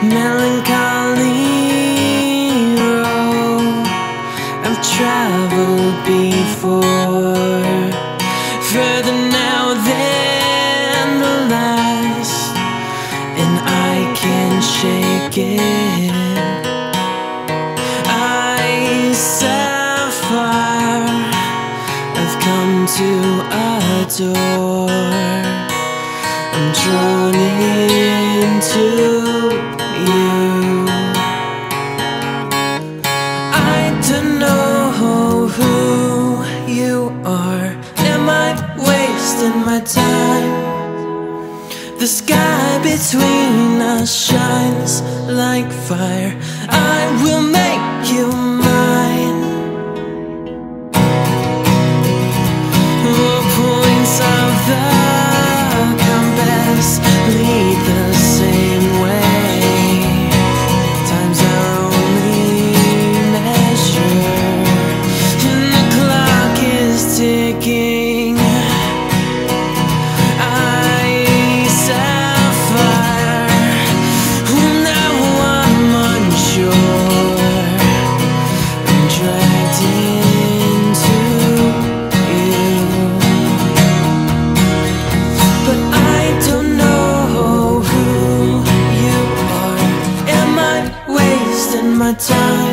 Melancholy road I've traveled before, further now than the last, and I can't shake it. Sapphire, I've come to adore. I'm drawn into you. I don't know who you are. Am I wasting my time? The sky between us shines like fire. I will make you mine. The points of the compass lead the same way. Time's our only measure, and the clock is ticking. My time.